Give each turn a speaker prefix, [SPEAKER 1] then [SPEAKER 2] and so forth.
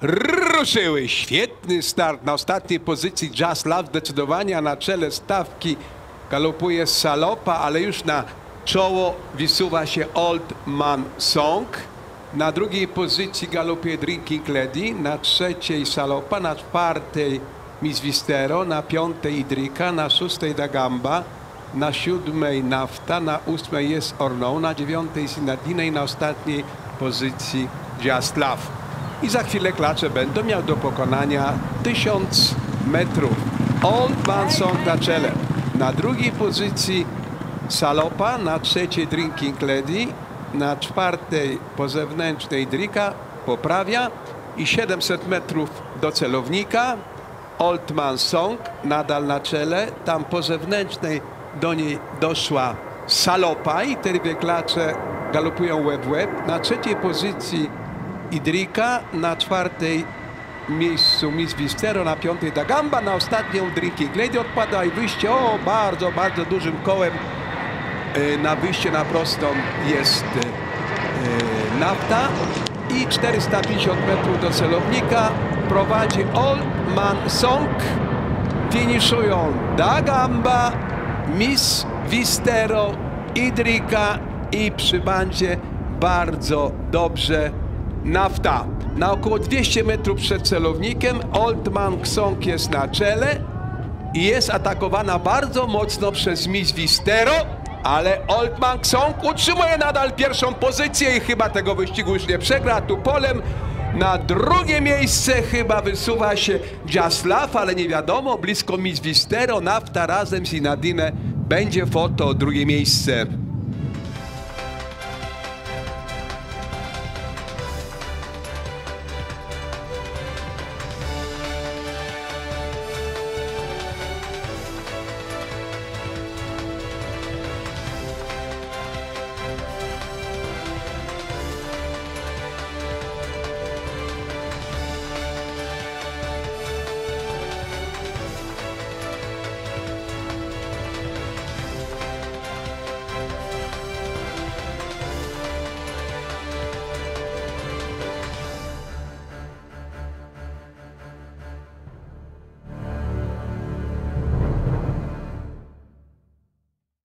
[SPEAKER 1] ruszyły. Świetny start na ostatniej pozycji Just Love zdecydowanie, a na czele stawki galopuje Salopa, ale już na czoło wysuwa się Old Man Song. Na drugiej pozycji galopuje Drinking Lady, na trzeciej Salopa, na czwartej Miss Vistero, na piątej Idrika, na szóstej Da Gamba, na siódmej Nafta, na ósmej Yes or No, na dziewiątej Sinadina i na ostatniej pozycji Just Love. I za chwilę klacze będą miał do pokonania 1000 metrów. Old Man Song na czele. Na drugiej pozycji Salopa, na trzeciej Drinking Lady, na czwartej po zewnętrznej Drika poprawia i 700 metrów do celownika. Old Man Song nadal na czele, tam po zewnętrznej do niej doszła Salopa i te dwie klacze galopują łeb w łeb. Na trzeciej pozycji Idrika, na czwartej miejscu Miss Vistero, na piątej Da Gamba, na ostatnią Drinking Lady odpada i wyjście bardzo, bardzo dużym kołem. Na wyjście na prostą jest Nafta i 450 metrów do celownika prowadzi Old Man Song. Finiszują Da Gamba, Miss Vistero, Idrika i przy bandzie bardzo dobrze Nafta. Na około 200 metrów przed celownikiem Old Man Song jest na czele i jest atakowana bardzo mocno przez Miss Vistero, ale Old Man Song utrzymuje nadal pierwszą pozycję i chyba tego wyścigu już nie przegra. Tu polem na drugie miejsce chyba wysuwa się Just Love, ale nie wiadomo, blisko Miss Vistero. Nafta razem z Sinadine będzie foto o drugie miejsce.